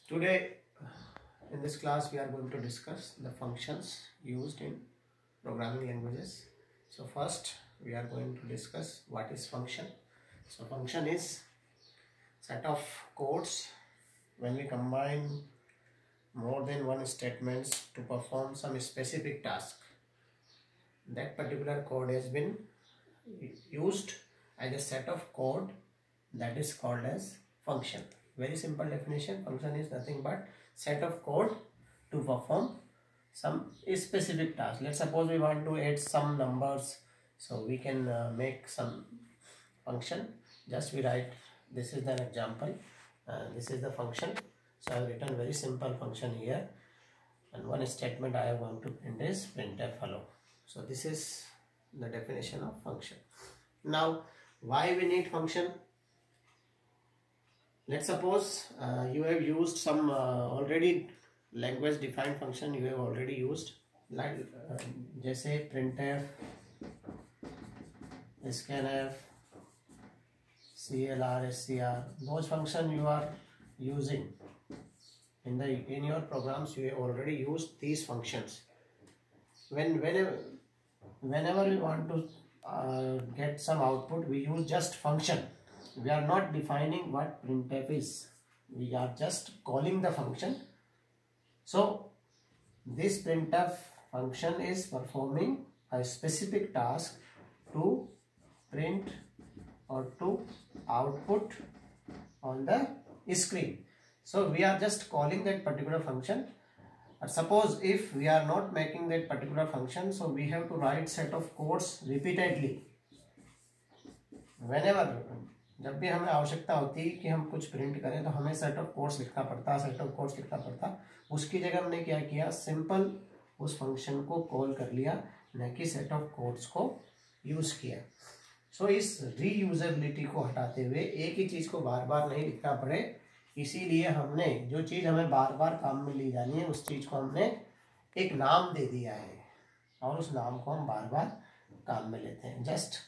Today, in this class, we are going to discuss the functions used in programming languages. So first, we are going to discuss what is function. So function is set of codes when we combine more than one statements to perform some specific task. That particular code has been used as a set of code that is called as function. Very simple definition. Function is nothing but set of code to perform some specific task. Let's suppose we want to add some numbers, so we can make some function. Just we write, this is an example, this is the function. So I have written very simple function here, and one statement I want to print is printf hello. So this is the definition of function. Now why we need function? Let's suppose you have used some already language defined function you have already used, like जैसे printf, scanf, clr, scr. Those functions you are using in your programs. You have already used these functions. Whenever we want to get some output, we use just function. We are not defining what printf is. We are just calling the function. So this printf function is performing a specific task to print or to output on the screen. So we are just calling that particular function. Suppose if we are not making that particular function, so we have to write set of codes repeatedly. Whenever जब भी हमें आवश्यकता होती है कि हम कुछ print करें तो हमें सेट ऑफ कोड्स लिखना पड़ता। उसकी जगह हमने क्या किया, सिंपल उस फंक्शन को कॉल कर लिया, न कि सेट ऑफ कोड्स को यूज किया। सो इस रीयूजेबिलिटी को हटाते हुए एक ही चीज को बार बार नहीं लिखना पड़े, इसीलिए हमने जो चीज हमें बार बार काम में ली जानी है उस चीज को हमने एक नाम दे दिया है और उस नाम को हम बार बार काम में लेते हैं, just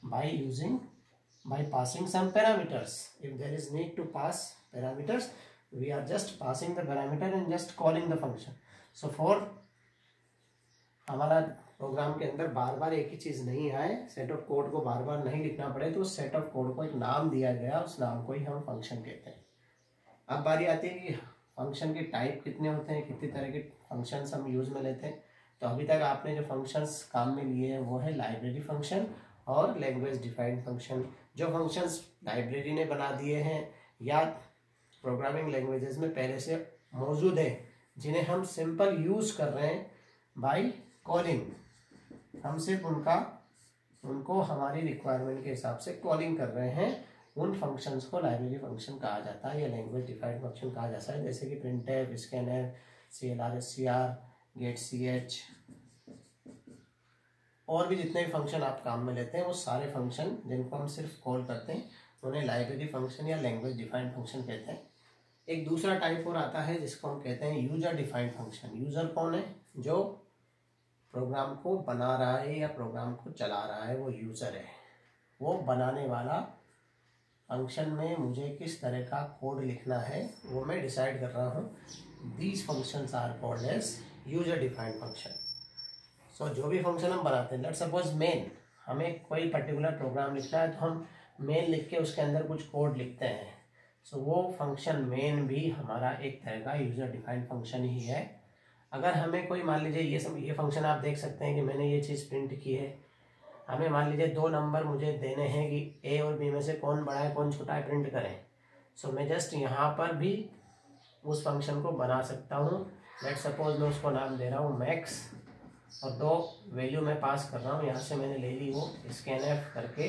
by passing some parameters. If there is need to pass parameters, we are just passing the parameter and just calling the function. So for हमारा प्रोग्राम के अंदर बार बार एक ही चीज नहीं आए, सेट ऑफ कोड को बार बार नहीं लिखना पड़े, तो सेट ऑफ कोड को एक नाम दिया गया, उस नाम को ही हम फंक्शन कहते हैं। अब बारी आती है कि फंक्शन के टाइप कितने होते हैं, कितनी तरह के फंक्शंस हम यूज में लेते हैं। तो अभी तक आपने जो फंक्शंस काम में लिए हैं वो है लाइब्रेरी फंक्शन और लैंग्वेज डिफाइंड फंक्शन। जो फंक्शंस लाइब्रेरी ने बना दिए हैं या प्रोग्रामिंग लैंग्वेजेस में पहले से मौजूद है, जिन्हें हम सिंपल यूज कर रहे हैं बाय कॉलिंग, हम सिर्फ उनको हमारी रिक्वायरमेंट के हिसाब से कॉलिंग कर रहे हैं, उन फंक्शंस को लाइब्रेरी फंक्शन कहा जाता है या लैंग्वेज डिफाइंड फंक्शन कहा जाता है। जैसे कि printf, scanf, clr, scr, getch, और भी जितने भी फंक्शन आप काम में लेते हैं वो सारे फंक्शन जिनको हम सिर्फ कॉल करते हैं उन्हें लाइब्रेरी फंक्शन या लैंग्वेज डिफाइंड फंक्शन कहते हैं। एक दूसरा टाइप और आता है जिसको हम कहते हैं यूजर डिफाइंड फंक्शन। यूजर कौन है? जो प्रोग्राम को बना रहा है या प्रोग्राम को चला रहा है, वो यूजर है। वो बनाने वाला फंक्शन में मुझे किस तरह का कोड लिखना है वो मैं डिसाइड कर रहा हूँ। These functions are called as user defined function. So जो भी फंक्शन हम बनाते हैं, लेट्स सपोज मेन, हमें कोई पर्टिकुलर प्रोग्राम लिखना है तो हम मेन लिख के उसके अंदर कुछ कोड लिखते हैं। सो वो फंक्शन मेन भी हमारा एक तरह का यूजर डिफाइंड फंक्शन ही है। अगर हमें कोई, मान लीजिए ये फंक्शन आप देख सकते हैं कि मैंने ये चीज़ प्रिंट की है, हमें मान लीजिए 2 नंबर मुझे देने हैं कि ए और बी में से कौन बड़ा है कौन छोटा है, प्रिंट करें। सो मैं जस्ट यहाँ पर भी उस फंक्शन को बना सकता हूँ। लेट्स सपोज मैं उसको नाम दे रहा हूँ मैक्स और 2 वैल्यू मैं पास कर रहा हूँ। यहाँ से मैंने ले ली वो scanf करके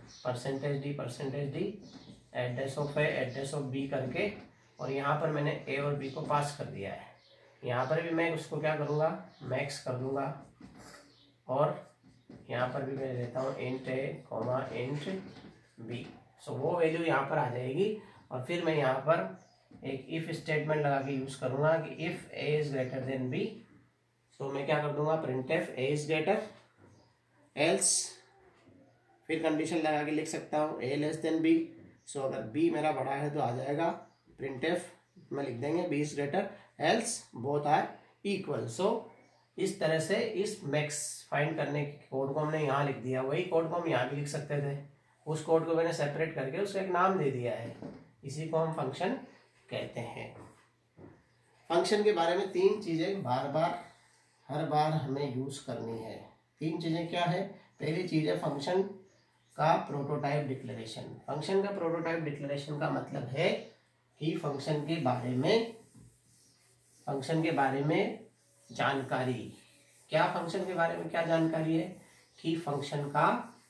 %d address of A address of B करके, और यहाँ पर मैंने ए और बी को पास कर दिया है। यहाँ पर भी मैं उसको क्या करूँगा, मैक्स कर दूँगा, और यहाँ पर भी मैं लेता हूँ int a, int b। सो वो वैल्यू यहाँ पर आ जाएगी, और फिर मैं यहाँ पर एक इफ स्टेटमेंट लगा के यूज़ करूँगा कि if a is greater than b। So मैं क्या कर दूंगा, printf a is greater, else फिर कंडीशन लगा के लिख सकता हूँ a less than b। So अगर b मेरा बड़ा है तो आ जाएगा printf में लिख देंगे B is greater else both are equal. So इस तरह से इस मैक्स फाइंड करने के कोड को हमने यहाँ लिख दिया, वही कोड को हम यहाँ भी लिख सकते थे, उस कोड को मैंने सेपरेट करके उसको एक नाम दे दिया है, इसी को हम फंक्शन कहते हैं। फंक्शन के बारे में 3 चीजें बार बार हर बार हमें यूज करनी है। 3 चीजें क्या है? पहली चीज है फंक्शन का प्रोटोटाइप डिक्लेरेशन। फंक्शन का प्रोटोटाइप डिक्लेरेशन का मतलब है कि फंक्शन के बारे में जानकारी। क्या फंक्शन के बारे में क्या जानकारी है कि फंक्शन का,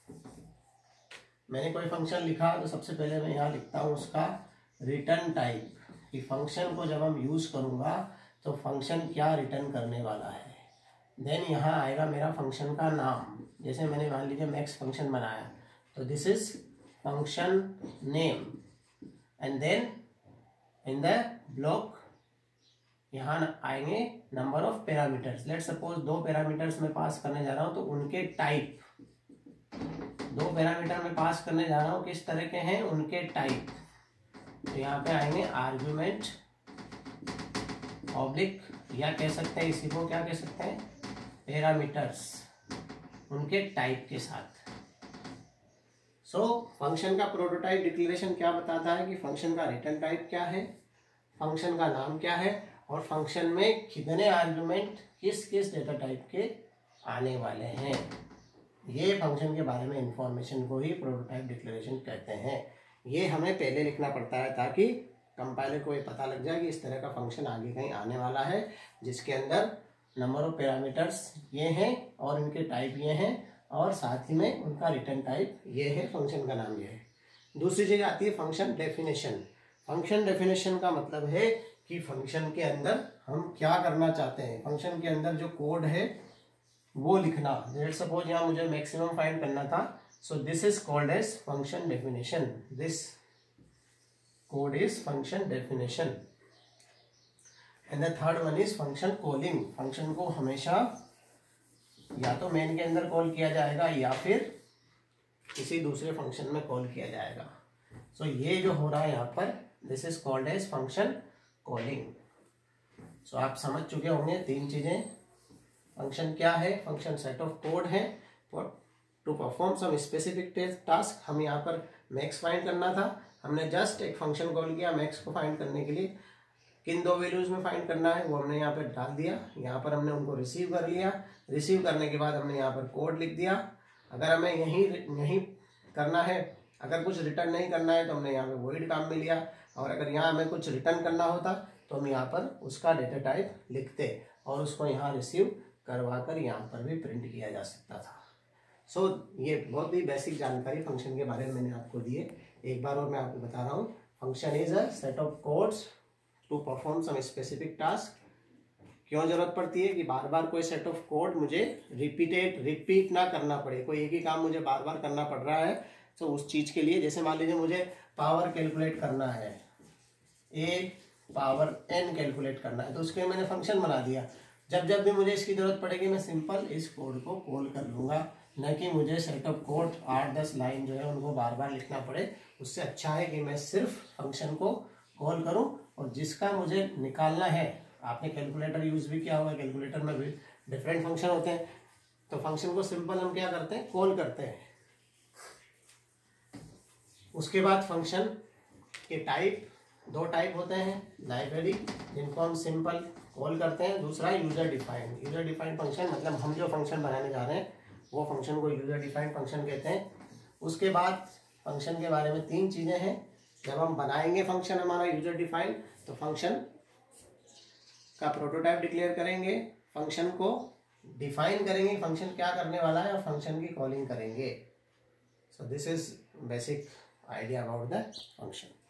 मैंने कोई फंक्शन लिखा तो सबसे पहले मैं यहाँ लिखता हूँ उसका रिटर्न टाइप, कि फंक्शन को जब हम यूज करूंगा तो फंक्शन क्या रिटर्न करने वाला है। देन यहाँ आएगा मेरा फंक्शन का नाम, जैसे मैंने मान लीजिए मैक्स फंक्शन बनाया तो this is function name, and then in the block यहाँ आएंगे number of parameters. Let suppose 2 parameters में पास करने जा रहा हूँ तो उनके टाइप, 2 पैरामीटर में पास करने जा रहा हूँ किस तरह के हैं, उनके टाइप। तो यहाँ पे आएंगे आर्ग्यूमेंट ऑब्लिक, या कह सकते हैं इसी को क्या कह सकते हैं, पैरामीटर्स, उनके टाइप के साथ। सो फंक्शन का प्रोटोटाइप डिक्लेरेशन क्या बताता है कि फंक्शन का रिटर्न टाइप क्या है, फंक्शन का नाम क्या है, और फंक्शन में कितने आर्गुमेंट किस किस डेटा टाइप के आने वाले हैं। ये फंक्शन के बारे में इंफॉर्मेशन को ही प्रोटोटाइप डिक्लेरेशन कहते हैं। ये हमें पहले लिखना पड़ता है ताकि कंपाइलर को ये पता लग जाए कि इस तरह का फंक्शन आगे कहीं आने वाला है, जिसके अंदर नंबर ऑफ पैरामीटर्स ये हैं और इनके टाइप ये हैं, और साथ ही में उनका रिटर्न टाइप ये है, फंक्शन का नाम ये है। दूसरी चीज आती है फंक्शन डेफिनेशन। फंक्शन डेफिनेशन का मतलब है कि फंक्शन के अंदर हम क्या करना चाहते हैं, फंक्शन के अंदर जो कोड है वो लिखना। लेट्स सपोज यहाँ मुझे मैक्सिमम फाइंड करना था, so this is called as function definition, this code is function definition. And the third one is function calling. Function को हमेशा या तो मेन के अंदर कॉल किया जाएगा या फिर किसी दूसरे फंक्शन में कॉल किया जाएगा। सो ये जो हो रहा है यहाँ पर, this is called as function calling. So आप समझ चुके होंगे 3 चीजें। फंक्शन क्या है, फंक्शन सेट ऑफ कोड है to perform some specific task. हम यहाँ पर मैक्स फाइंड करना था, हमने जस्ट एक फंक्शन कॉल किया मैक्स को फाइंड करने के लिए। किन 2 वैल्यूज में फाइंड करना है वो हमने यहाँ पर डाल दिया, यहाँ पर हमने उनको रिसीव कर लिया। रिसीव करने के बाद हमने यहाँ पर कोड लिख दिया। अगर हमें यही करना है, अगर कुछ रिटर्न नहीं करना है तो हमने यहाँ पे वॉइड काम में लिया, और अगर यहाँ हमें कुछ रिटर्न करना होता तो हम यहाँ पर उसका डेटा टाइप लिखते और उसको यहाँ रिसीव करवा कर यहाँ पर भी प्रिंट किया जा सकता था। सो ये बहुत ही बेसिक जानकारी फंक्शन के बारे में मैंने आपको दी है। एक बार और मैं आपको बता रहा हूँ, function is a set of codes to perform some specific task. क्यों जरूरत पड़ती है कि बार बार कोई सेट ऑफ कोड मुझे रिपीट ना करना पड़े, कोई एक ही काम मुझे बार बार करना पड़ रहा है। तो उस चीज के लिए, जैसे मान लीजिए मुझे पावर कैलकुलेट करना है, a पावर n कैलकुलेट करना है, तो उसके लिए मैंने फंक्शन बना दिया। जब जब भी मुझे इसकी जरूरत पड़ेगी मैं सिंपल इस कोड को कॉल कर लूंगा, न कि मुझे सेट ऑफ कोड 8-10 लाइन जो है उनको बार बार लिखना पड़े। उससे अच्छा है कि मैं सिर्फ फंक्शन को कॉल करूं और जिसका मुझे निकालना है। आपने कैलकुलेटर यूज भी किया होगा, कैलकुलेटर में भी डिफरेंट फंक्शन होते हैं, तो फंक्शन को सिंपल हम क्या करते हैं, कॉल करते हैं। उसके बाद फंक्शन के टाइप, 2 टाइप होते हैं, लाइब्रेरी जिनको हम सिंपल कॉल करते हैं, दूसरा user defined. User defined function मतलब हम जो फंक्शन बनाने जा रहे हैं वो फंक्शन को यूजर डिफाइंड फंक्शन कहते हैं। उसके बाद फंक्शन के बारे में 3 चीजें हैं। जब हम बनाएंगे फंक्शन हमारा यूजर डिफाइंड, तो फंक्शन का प्रोटोटाइप डिक्लेयर करेंगे, फंक्शन को डिफाइन करेंगे फंक्शन क्या करने वाला है, और फंक्शन की कॉलिंग करेंगे। So this is basic idea about the function.